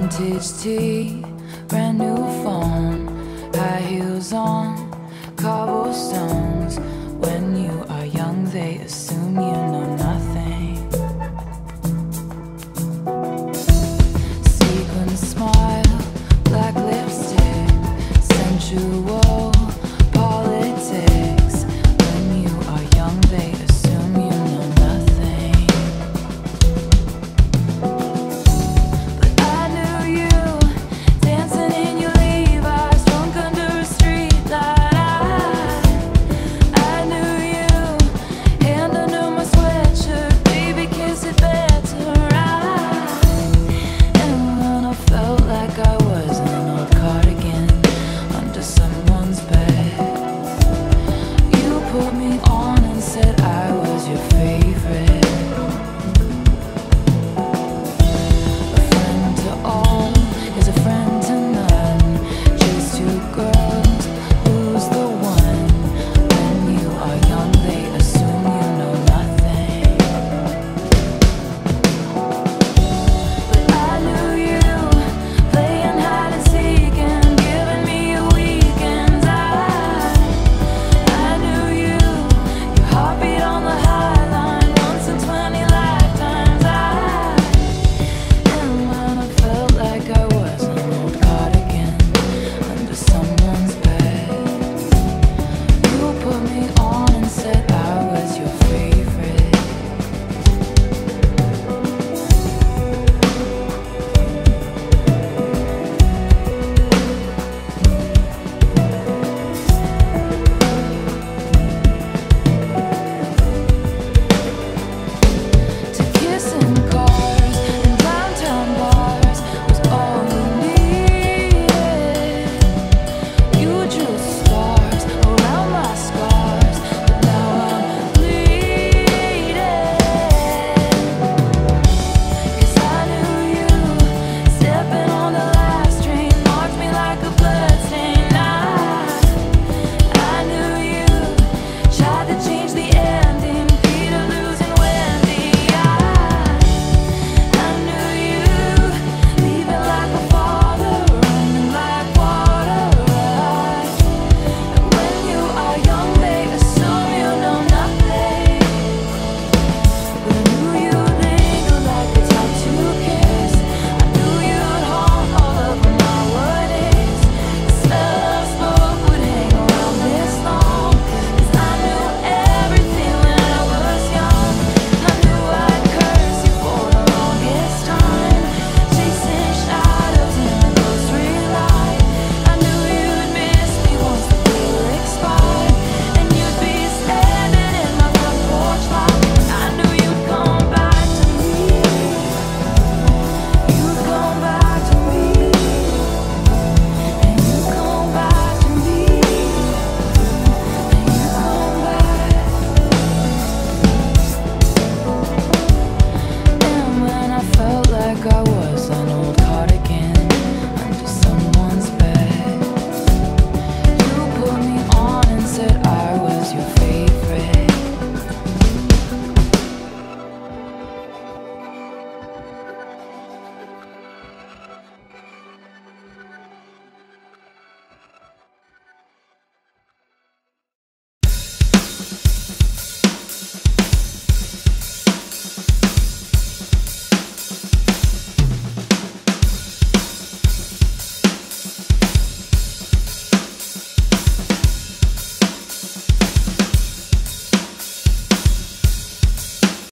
Vintage tea, brand new phone, high heels on, cobblestones. When you are young, they assume you know nothing. Sequin smile, black lipstick, sensual politics. When you are young, they assume you know nothing. But I knew you, dancing in your Levi's, drunk under a streetlight. I knew you, hand under my sweatshirt, baby, kiss it better. And when I felt like I was in an old cardigan under someone's bed, you put me on and said I was your favorite.